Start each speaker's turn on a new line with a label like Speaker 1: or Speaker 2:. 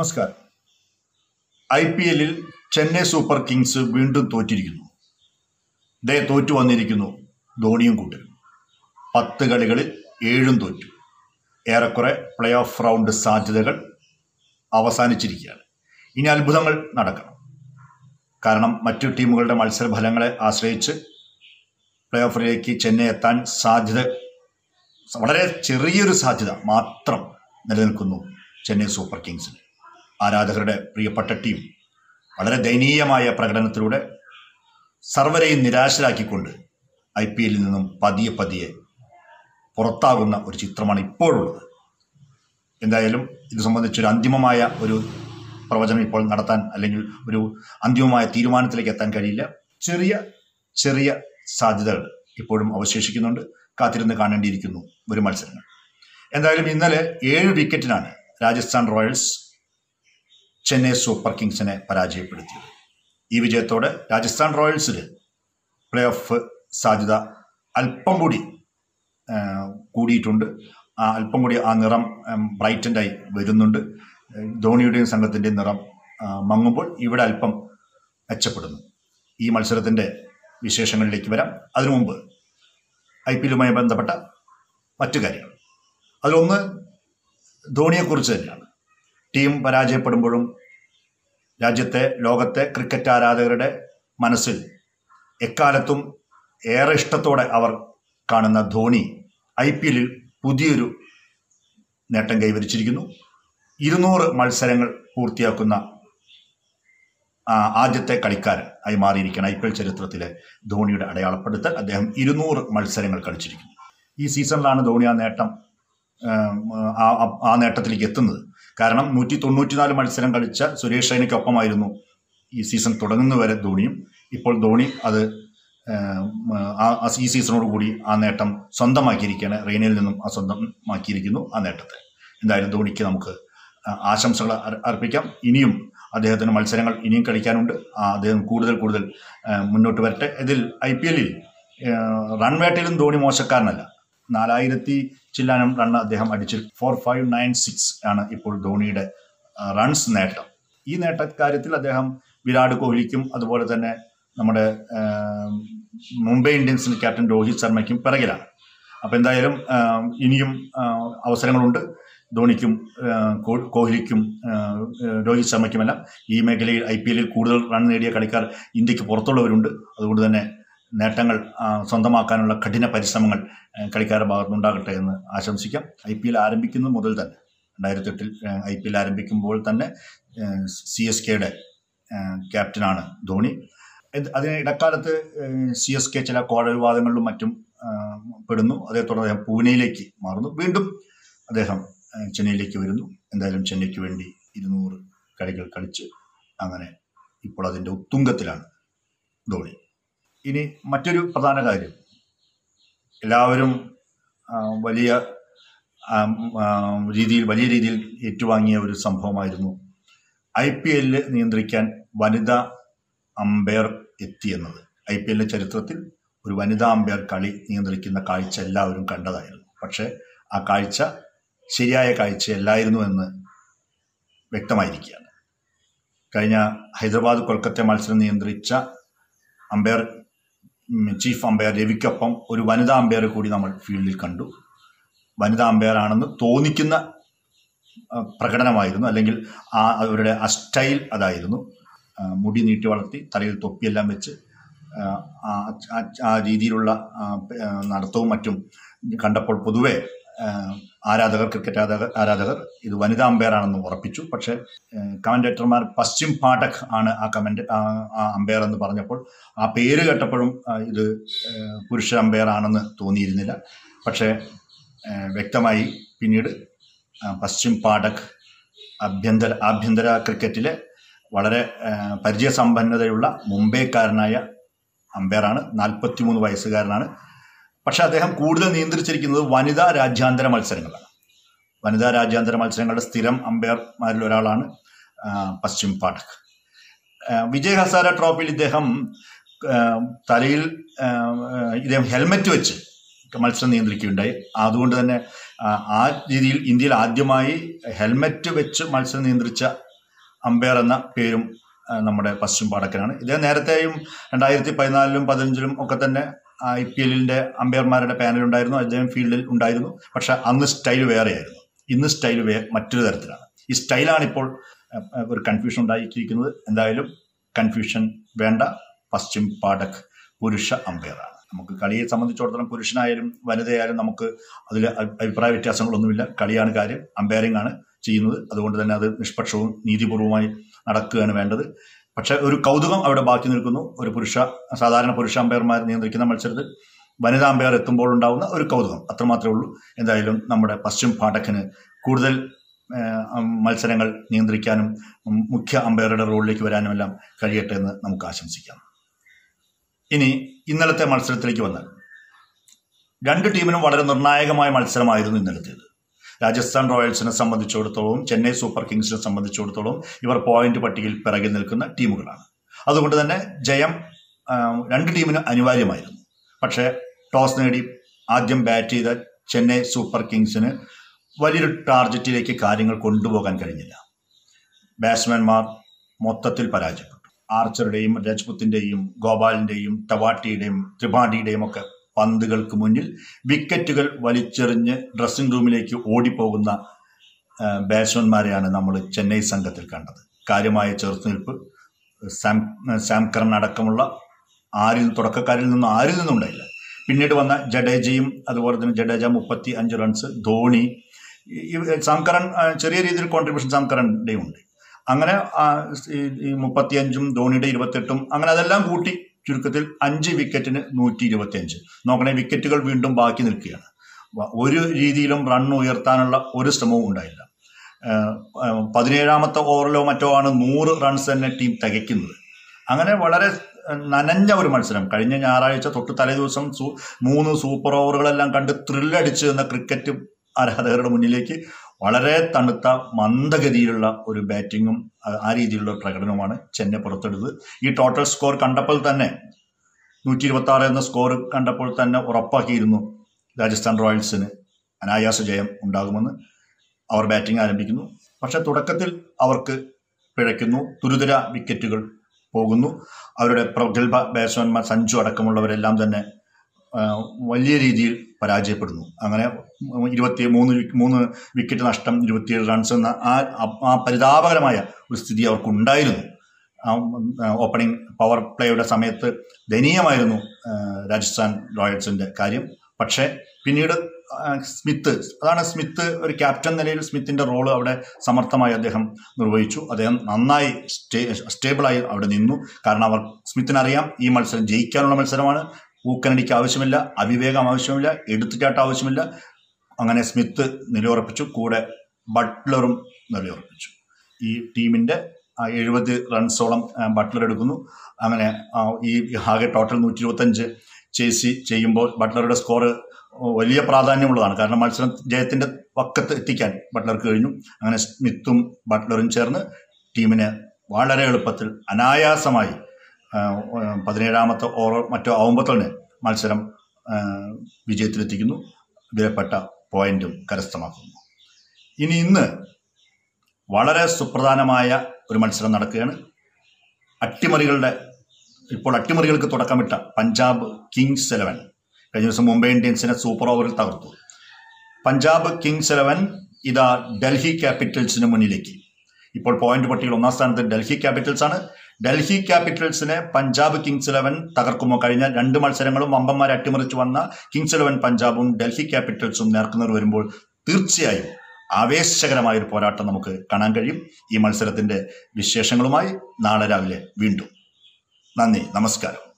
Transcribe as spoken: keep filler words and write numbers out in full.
Speaker 1: നമസ്കാരം. I P എല്ലിൽ Chennai super Kings വീണ്ടും തോറ്റിരിക്കുന്നു. ദേ തോറ്റു വന്നിരിക്കുന്നു ധോണിയും കൂട്ടരും. പത്ത് കളികളിൽ ഏഴും തോറ്റു. ഏറെക്കുറെ പ്ലേ ഓഫ് റൗണ്ട് സാധ്യതകൾ അവസാനിച്ചിരിക്കുകയാണ്. ഇനി അത്ഭുതങ്ങൾ നടക്കണം. കാരണം മറ്റു ടീമുകളുടെ മത്സരഫലങ്ങളെ ആശ്രയിച്ച് പ്ലേ ഓഫിലേക്ക് ചെന്നൈ എത്താൻ സാധ്യത, വളരെ ചെറിയൊരു സാധ്യത മാത്രം നിലനിൽക്കുന്നു ചെന്നൈ സൂപ്പർ കിങ്സിന്. ആരാധകരുടെ പ്രിയപ്പെട്ട ടീം വളരെ ദയനീയമായ പ്രകടനത്തിലൂടെ സർവരെയും നിരാശരാക്കിക്കൊണ്ട് ഐ പി എല്ലിൽ നിന്നും പതിയെ പതിയെ പുറത്താകുന്ന ഒരു ചിത്രമാണ് ഇപ്പോഴുള്ളത്. എന്തായാലും ഇത് സംബന്ധിച്ചൊരു അന്തിമമായ ഒരു പ്രവചനം ഇപ്പോൾ നടത്താൻ, അല്ലെങ്കിൽ ഒരു അന്തിമമായ തീരുമാനത്തിലേക്ക് എത്താൻ കഴിയില്ല. ചെറിയ ചെറിയ സാധ്യതകൾ ഇപ്പോഴും അവശേഷിക്കുന്നുണ്ട്. കാത്തിരുന്ന് കാണേണ്ടിയിരിക്കുന്നു ഒരു മത്സരങ്ങൾ. എന്തായാലും ഇന്നലെ ഏഴ് വിക്കറ്റിനാണ് രാജസ്ഥാൻ റോയൽസ് ചെന്നൈ സൂപ്പർ കിങ്സിനെ പരാജയപ്പെടുത്തിയത്. ഈ വിജയത്തോടെ രാജസ്ഥാൻ റോയൽസിൽ പ്ലേ ഓഫ് സാധ്യത അല്പം കൂടി കൂടിയിട്ടുണ്ട്. ആ അല്പം കൂടി ആ നിറം ബ്രൈറ്റൻ്റായി വരുന്നുണ്ട്. ധോണിയുടെയും സംഘത്തിൻ്റെയും നിറം മങ്ങുമ്പോൾ ഇവിടെ അല്പം മെച്ചപ്പെടുന്നു. ഈ മത്സരത്തിൻ്റെ വിശേഷങ്ങളിലേക്ക് വരാം. അതിനു മുമ്പ് ഐ പി എല്ലുമായി ബന്ധപ്പെട്ട മറ്റു കാര്യങ്ങൾ. അതിലൊന്ന് ധോണിയെക്കുറിച്ച് തന്നെയാണ്. ടീം പരാജയപ്പെടുമ്പോഴും രാജ്യത്തെ, ലോകത്തെ ക്രിക്കറ്റ് ആരാധകരുടെ മനസ്സിൽ എക്കാലത്തും ഏറെ ഇഷ്ടത്തോടെ അവർ കാണുന്ന ധോണി ഐ പി എല്ലിൽ പുതിയൊരു നേട്ടം കൈവരിച്ചിരിക്കുന്നു. ഇരുന്നൂറ് മത്സരങ്ങൾ പൂർത്തിയാക്കുന്ന ആദ്യത്തെ കളിക്കാരൻ ആയി മാറിയിരിക്കുകയാണ്. ഐ പി എൽ ചരിത്രത്തിലെ ധോണിയുടെ അടയാളപ്പെടുത്തൽ. അദ്ദേഹം ഇരുന്നൂറ് മത്സരങ്ങൾ കളിച്ചിരിക്കുന്നു. ഈ സീസണിലാണ് ധോണി ആ നേട്ടം ആ നേട്ടത്തിലേക്ക് എത്തുന്നത്. കാരണം നൂറ്റി തൊണ്ണൂറ്റിനാല് മത്സരം കളിച്ച സുരേഷ് റെയ്നയ്ക്കൊപ്പമായിരുന്നു ഈ സീസൺ തുടങ്ങുന്നവരെ ധോണിയും. ഇപ്പോൾ ധോണി അത് ഈ സീസണോട് കൂടി ആ നേട്ടം സ്വന്തമാക്കിയിരിക്കുകയാണ്. റെയ്നയിൽ നിന്നും ആ സ്വന്തമാക്കിയിരിക്കുന്നു ആ നേട്ടത്തെ. എന്തായാലും ധോണിക്ക് നമുക്ക് ആശംസകൾ അർപ്പിക്കാം. ഇനിയും അദ്ദേഹത്തിന് മത്സരങ്ങൾ ഇനിയും കളിക്കാനുണ്ട്. അദ്ദേഹം കൂടുതൽ കൂടുതൽ മുന്നോട്ട് വരട്ടെ. ഇതിൽ ഐ പി എല്ലിൽ റൺ വേട്ടയിലും ധോണി മോശക്കാരനല്ല. നാലായിരത്തി ചില്ലാനം റൺ അദ്ദേഹം അടിച്ചു. ഫോർ ഫൈവ് നയൻ സിക്സ് ആണ് ഇപ്പോൾ ധോണിയുടെ റൺസ് നേട്ടം. ഈ നേട്ടക്കാര്യത്തിൽ അദ്ദേഹം വിരാട് കോഹ്ലിക്കും അതുപോലെ തന്നെ നമ്മുടെ മുംബൈ ഇന്ത്യൻസിന്റെ ക്യാപ്റ്റൻ രോഹിത് ശർമ്മയ്ക്കും പിറകിലാണ്. അപ്പം എന്തായാലും ഇനിയും അവസരങ്ങളുണ്ട് ധോണിക്കും കോഹ്ലിക്കും രോഹിത് ശർമ്മയ്ക്കുമെല്ലാം. ഈ മേഖലയിൽ ഐ പി എല്ലിൽ കൂടുതൽ റൺ നേടിയ കളിക്കാർ ഇന്ത്യക്ക് പുറത്തുള്ളവരുണ്ട്. അതുകൊണ്ട് തന്നെ നേട്ടങ്ങൾ സ്വന്തമാക്കാനുള്ള കഠിന പരിശ്രമങ്ങൾ കളിക്കാരുടെ ഭാഗത്തുനിന്നുണ്ടാകട്ടെ എന്ന് ആശംസിക്കാം. ഐ പി എൽ ആരംഭിക്കുന്നത് മുതൽ തന്നെ, രണ്ടായിരത്തി എട്ടിൽ ഐ പി എൽ ആരംഭിക്കുമ്പോൾ തന്നെ സി എസ് കെയുടെ ക്യാപ്റ്റനാണ് ധോണി. അതിന് ഇടക്കാലത്ത് സി എസ് കെ ചില കോഴവിവാദങ്ങളിലും മറ്റും പെടുന്നു. അതേ തുടർന്ന് അദ്ദേഹം പൂനെയിലേക്ക് മാറുന്നു. വീണ്ടും അദ്ദേഹം ചെന്നൈയിലേക്ക് വരുന്നു. എന്തായാലും ചെന്നൈക്ക് വേണ്ടി ഇരുന്നൂറ് കളികൾ കളിച്ച് അങ്ങനെ ഇപ്പോൾ അതിൻ്റെ ഉത്തുംഗത്തിലാണ് ധോണി. ഇനി മറ്റൊരു പ്രധാന കാര്യം, എല്ലാവരും വലിയ രീതിയിൽ വലിയ രീതിയിൽ ഏറ്റുവാങ്ങിയ ഒരു സംഭവമായിരുന്നു ഐ പി എല്ലിൽ നിയന്ത്രിക്കാൻ വനിതാ അമ്പയർ എത്തിയെന്നത്. ഐ പി എല്ലിൻ്റെ ചരിത്രത്തിൽ ഒരു വനിതാ അമ്പയർ കളി നിയന്ത്രിക്കുന്ന കാഴ്ച എല്ലാവരും കണ്ടതായിരുന്നു. പക്ഷേ ആ കാഴ്ച ശരിയായ കാഴ്ചയല്ലായിരുന്നു എന്ന് വ്യക്തമായിരിക്കുകയാണ്. കഴിഞ്ഞ ഹൈദരാബാദ് കൊൽക്കത്ത മത്സരം നിയന്ത്രിച്ച അമ്പയർ ചീഫ് അമ്പയർ രവിക്കൊപ്പം ഒരു വനിതാ അമ്പയർ കൂടി നമ്മൾ ഫീൽഡിൽ കണ്ടു. വനിതാ അമ്പയർ ആണെന്ന് തോന്നിക്കുന്ന പ്രകടനമായിരുന്നു, അല്ലെങ്കിൽ ആ അവരുടെ ആ സ്റ്റൈൽ അതായിരുന്നു. മുടി നീട്ടി വളർത്തി തലയിൽ തൊപ്പിയെല്ലാം വെച്ച് ആ രീതിയിലുള്ള നടത്തവും മറ്റും കണ്ടപ്പോൾ പൊതുവെ ആരാധകർ, ക്രിക്കറ്റ് ആരാധകർ ആരാധകർ ഇത് വനിതാ അമ്പയർ ആണെന്ന് ഉറപ്പിച്ചു. പക്ഷേ കമന്റേറ്റർമാർ പശ്ചിം പാഠക് ആണ് ആ കമന്റ് ആ അമ്പയർ എന്ന് പറഞ്ഞപ്പോൾ, ആ പേര് കേട്ടപ്പോഴും ഇത് പുരുഷ അമ്പയർ ആണെന്ന് തോന്നിയിരുന്നില്ല. പക്ഷേ വ്യക്തമായി പിന്നീട് പശ്ചിം പാഠക് ആഭ്യന്തര ആഭ്യന്തര ക്രിക്കറ്റിലെ വളരെ പരിചയസമ്പന്നതയുള്ള മുംബൈക്കാരനായ അമ്പയറാണ്. നാൽപ്പത്തി മൂന്ന് വയസ്സുകാരനാണ്. പക്ഷെ അദ്ദേഹം കൂടുതൽ നിയന്ത്രിച്ചിരിക്കുന്നത് വനിതാ രാജ്യാന്തര മത്സരങ്ങളാണ്. വനിതാ രാജ്യാന്തര മത്സരങ്ങളുടെ സ്ഥിരം അമ്പയർമാരിൽ ഒരാളാണ് പശ്ചിം പാഠക്. വിജയ് ഹസാര ട്രോഫിയിൽ ഇദ്ദേഹം തലയിൽ ഇദ്ദേഹം ഹെൽമെറ്റ് വെച്ച് മത്സരം നിയന്ത്രിക്കുകയുണ്ടായി. അതുകൊണ്ട് തന്നെ ആ രീതിയിൽ ഇന്ത്യയിൽ ആദ്യമായി ഹെൽമെറ്റ് വെച്ച് മത്സരം നിയന്ത്രിച്ച അമ്പയർ എന്ന പേരും നമ്മുടെ പശ്ചിം പാടക്കനാണ്. ഇതേ നേരത്തെയും രണ്ടായിരത്തി പതിനാലിലും പതിനഞ്ചിലും ഒക്കെ തന്നെ ഐ പി എല്ലിന്റെ അമ്പയർമാരുടെ പാനൽ ഉണ്ടായിരുന്നു. അദ്ദേഹം ഫീൽഡിൽ ഉണ്ടായിരുന്നു. പക്ഷെ അന്ന് സ്റ്റൈൽ വേറെയായിരുന്നു. ഇന്ന് സ്റ്റൈൽ വേ മറ്റൊരു തരത്തിലാണ്. ഈ സ്റ്റൈലാണ് ഇപ്പോൾ ഒരു കൺഫ്യൂഷൻ ഉണ്ടാക്കിയിരിക്കുന്നത്. എന്തായാലും കൺഫ്യൂഷൻ വേണ്ട. പശ്ചിം പാടക് പുരുഷ അമ്പയറാണ്. നമുക്ക് കളിയെ സംബന്ധിച്ചിടത്തോളം പുരുഷനായാലും വനിതയായാലും നമുക്ക് അതിൽ അഭിപ്രായ വ്യത്യാസങ്ങളൊന്നുമില്ല. കളിയാണ് കാര്യം, അമ്പയറിംഗ് ആണ് ചെയ്യുന്നത്. അതുകൊണ്ട് തന്നെ അത് നിഷ്പക്ഷവും നീതിപൂർവമായി നടക്കുകയാണ് വേണ്ടത്. പക്ഷെ ഒരു കൗതുകം അവിടെ ബാക്കി നിൽക്കുന്നു. ഒരു പുരുഷ സാധാരണ പുരുഷ അമ്പയർമാർ നിയന്ത്രിക്കുന്ന മത്സരത്തിൽ വനിതാ അമ്പയർ എത്തുമ്പോൾ ഉണ്ടാവുന്ന ഒരു കൗതുകം അത്രമാത്രമേ ഉള്ളൂ. എന്തായാലും നമ്മുടെ പശ്ചിം പാടക്കിന് കൂടുതൽ മത്സരങ്ങൾ നിയന്ത്രിക്കാനും മുഖ്യ അമ്പയറുടെ റോളിലേക്ക് വരാനും എല്ലാം കഴിയട്ടെ എന്ന് നമുക്ക് ആശംസിക്കാം. ഇനി ഇന്നലത്തെ മത്സരത്തിലേക്ക് വന്നാൽ രണ്ട് ടീമിനും വളരെ നിർണായകമായ മത്സരമായിരുന്നു ഇന്നലത്തേത്. രാജസ്ഥാൻ റോയൽസിനെ സംബന്ധിച്ചിടത്തോളം ചെന്നൈ സൂപ്പർ കിങ്സിനെ സംബന്ധിച്ചിടത്തോളം ഇവർ പോയിന്റ് പട്ടികയിൽ പിറകിൽ നിൽക്കുന്ന ടീമുകളാണ്. അതുകൊണ്ട് തന്നെ ജയം രണ്ട് ടീമിനും അനിവാര്യമായിരുന്നു. പക്ഷേ ടോസ് നേടി ആദ്യം ബാറ്റ് ചെയ്ത ചെന്നൈ സൂപ്പർ കിങ്സിന് വലിയൊരു ടാർഗറ്റിലേക്ക് കാര്യങ്ങൾ കൊണ്ടുപോകാൻ കഴിഞ്ഞില്ല. ബാറ്റ്സ്മാൻമാർ മൊത്തത്തിൽ പരാജയപ്പെട്ടു. ആർച്ചറുടെയും രജ്പുത്തിൻ്റെയും ഗോപാലിൻ്റെയും തവാട്ടിയുടെയും ത്രിപാഠിയുടെയും ഒക്കെ പന്തുകൾക്ക് മുന്നിൽ വിക്കറ്റുകൾ വലിച്ചെറിഞ്ഞ് ഡ്രസ്സിംഗ് റൂമിലേക്ക് ഓടിപ്പോകുന്ന ബാറ്റ്സ്മാൻമാരെയാണ് നമ്മൾ ചെന്നൈ സംഘത്തിൽ കണ്ടത്. കാര്യമായ ചെറുത്തുനിൽപ്പ് സാം സാം കറൻ അടക്കമുള്ള ആരിൽ തുടക്കക്കാരിൽ നിന്നും ആരിൽ നിന്നും ഉണ്ടായില്ല. പിന്നീട് വന്ന ജഡേജയും അതുപോലെ തന്നെ ജഡേജ മുപ്പത്തി അഞ്ച് റൺസ്, ധോണി, സാം കറൻ ചെറിയ രീതിയിൽ കോൺട്രിബ്യൂഷൻ സാം കറൻ്റെയും ഉണ്ട്. അങ്ങനെ ഈ മുപ്പത്തിയഞ്ചും ധോണിയുടെ ഇരുപത്തെട്ടും അങ്ങനെ അതെല്ലാം കൂട്ടി ചുരുക്കത്തിൽ അഞ്ച് വിക്കറ്റിന് നൂറ്റി ഇരുപത്തി അഞ്ച്. നോക്കണേ, വിക്കറ്റുകൾ വീണ്ടും ബാക്കി നിൽക്കുകയാണ്. ഒരു രീതിയിലും റൺ ഉയർത്താനുള്ള ഒരു ശ്രമവും ഉണ്ടായില്ല. പതിനേഴാമത്തെ ഓവറിലോ മറ്റോ ആണ് നൂറ് റൺസ് തന്നെ ടീം തികയ്ക്കുന്നത്. അങ്ങനെ വളരെ നനഞ്ഞ ഒരു മത്സരം. കഴിഞ്ഞ ഞായറാഴ്ച തൊട്ട് തലേ ദിവസം സൂ മൂന്ന് സൂപ്പർ ഓവറുകളെല്ലാം കണ്ട് ത്രില്ലടിച്ച് എന്ന ക്രിക്കറ്റ് ആരാധകരുടെ മുന്നിലേക്ക് വളരെ തണുത്ത മന്ദഗതിയിലുള്ള ഒരു ബാറ്റിങ്ങും ആ രീതിയിലുള്ള പ്രകടനവുമാണ് ചെന്നൈ പുറത്തെടുത്തത്. ഈ ടോട്ടൽ സ്കോർ കണ്ടപ്പോൾ തന്നെ നൂറ്റി ഇരുപത്തി ആറ് എന്ന സ്കോർ കണ്ടപ്പോൾ തന്നെ ഉറപ്പാക്കിയിരുന്നു രാജസ്ഥാൻ റോയൽസിന് അനായാസ ജയം ഉണ്ടാകുമെന്ന്. അവർ ബാറ്റിംഗ് ആരംഭിക്കുന്നു. പക്ഷെ തുടക്കത്തിൽ അവർക്ക് പിഴയ്ക്കുന്നു. തുരുതുര വിക്കറ്റുകൾ പോകുന്നു. അവരുടെ പ്രഗത്ഭ ബാറ്റ്സ്മാൻമാർ സഞ്ജു അടക്കമുള്ളവരെല്ലാം തന്നെ വലിയ രീതിയിൽ പരാജയപ്പെടുന്നു. അങ്ങനെ ഇരുപത്തി മൂന്ന് മൂന്ന് വിക്കറ്റ് നഷ്ടം, ഇരുപത്തിയേഴ് റൺസ് എന്ന ആ ആ പരിതാപകരമായ ഒരു സ്ഥിതി അവർക്കുണ്ടായിരുന്നു. ഓപ്പണിംഗ് പവർ പ്ലേയുടെ സമയത്ത് ദയനീയമായിരുന്നു രാജസ്ഥാൻ റോയൽസിൻ്റെ കാര്യം. പക്ഷേ പിന്നീട് സ്മിത്ത്, അതാണ് സ്മിത്ത് ഒരു ക്യാപ്റ്റൻ നിലയിൽ സ്മിത്തിൻ്റെ റോള് അവിടെ സമർത്ഥമായി അദ്ദേഹം നിർവഹിച്ചു. അദ്ദേഹം നന്നായി സ്റ്റേ സ്റ്റേബിളായി അവിടെ നിന്നു. കാരണം അവർ സ്മിത്തിനറിയാം ഈ മത്സരം ജയിക്കാനുള്ള മത്സരമാണ്. ഊക്കനടിക്ക് ആവശ്യമില്ല, അവിവേകം ആവശ്യമില്ല, എടുത്തുചാട്ടം ആവശ്യമില്ല. അങ്ങനെ സ്മിത്ത് നിലയുറപ്പിച്ചു. കൂടെ ബട്ട്ലറും നിലയുറപ്പിച്ചു. ഈ ടീമിൻ്റെ എഴുപത് റൺസോളം ബട്ട്ലർ എടുക്കുന്നു. അങ്ങനെ ഈ ആകെ ടോട്ടൽ നൂറ്റി ഇരുപത്തഞ്ച് ചേസി ചെയ്യുമ്പോൾ ബട്ട്ലറുടെ സ്കോർ വലിയ പ്രാധാന്യമുള്ളതാണ്. കാരണം മത്സരം ജയത്തിൻ്റെ പക്കത്ത് എത്തിക്കാൻ ബട്ട്ലർക്ക് കഴിഞ്ഞു. അങ്ങനെ സ്മിത്തും ബട്ട്ലറും ചേർന്ന് ടീമിനെ വളരെ എളുപ്പത്തിൽ അനായാസമായി പതിനേഴാമത്തെ ഓവർ മറ്റോ ആവുമ്പോൾ തന്നെ മത്സരം വിജയത്തിലെത്തിക്കുന്നു. വിലപ്പെട്ട പോയിന്റും കരസ്ഥമാക്കുന്നു. ഇനി ഇന്ന് വളരെ സുപ്രധാനമായ ഒരു മത്സരം നടക്കുകയാണ്. അട്ടിമറികളുടെ ഇപ്പോൾ അട്ടിമറികൾക്ക് തുടക്കമിട്ട പഞ്ചാബ് കിങ്സ് ഇലവൻ കഴിഞ്ഞ ദിവസം മുംബൈ ഇന്ത്യൻസിനെ സൂപ്പർ ഓവറിൽ തകർത്തു. പഞ്ചാബ് കിങ്സ് ഇലവൻ ഇതാ ഡൽഹി ക്യാപിറ്റൽസിന് മുന്നിലേക്ക്. ഇപ്പോൾ പോയിന്റ് പട്ടികയിൽ ഒന്നാം സ്ഥാനത്ത് ഡൽഹി ക്യാപിറ്റൽസ് ആണ്. ഡൽഹി ക്യാപിറ്റൽസിനെ പഞ്ചാബ് കിങ്സ് ഇലവൻ തകർക്കുമോ? കഴിഞ്ഞ രണ്ട് മത്സരങ്ങളും വമ്പന്മാരെ അട്ടിമറിച്ച് വന്ന കിങ്സ് ഇലവൻ പഞ്ചാബും ഡൽഹി ക്യാപിറ്റൽസും നേർക്കുന്നവർ വരുമ്പോൾ തീർച്ചയായും ആവേശകരമായ ഒരു പോരാട്ടം നമുക്ക് കാണാൻ കഴിയും. ഈ മത്സരത്തിന്റെ വിശേഷങ്ങളുമായി നാളെ രാവിലെ വീണ്ടും. നന്ദി, നമസ്കാരം.